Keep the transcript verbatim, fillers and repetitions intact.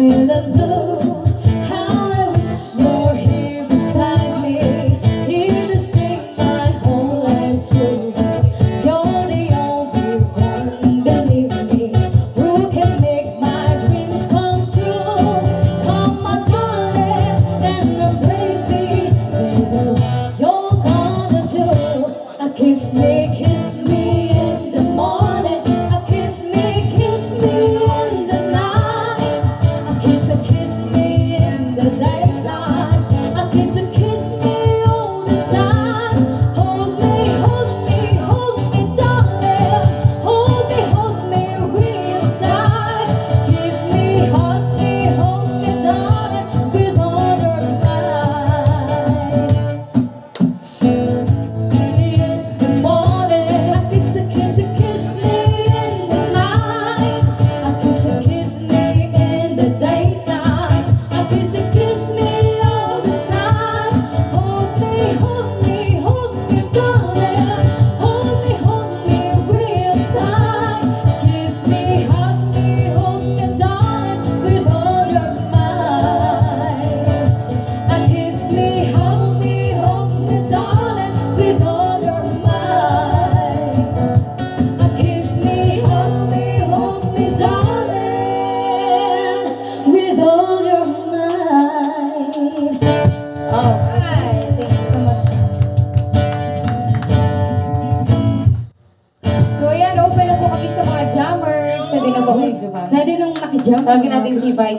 in the blue. How I wish you're here beside me, here to stay my whole life through. You're the only one, believe me, who can make my dreams come true. Come my darling, and I'm crazy. This is what you're gonna do. I kiss me, kiss me in the morning. I kiss me, kiss me in the night. I kiss, I kiss me in the daytime. I kiss, I kiss me all the time. Hold me, hold me, hold me, darling. Hold me, hold me real tight. Kiss me, hold me, hold me, darling, with all your might. In the morning, I kiss, I kiss, I kiss me in the night. I kiss, I kiss me in the daytime. I kiss, I kiss me all the time. Hold me, hold me, hold me, darling. Hold me, hold me real tight. Kiss me, hug me, hold me, darling, with all your might. I kiss me, hug me, hold me, darling, with all your might. I kiss me, hug me, hold me, darling, with all your might. Alright, thank you so much. So ayan, open na po kami sa mga jammers. Pwede na po kayo, diba? Pwede nang nakijump. Tawagin natin si Vice.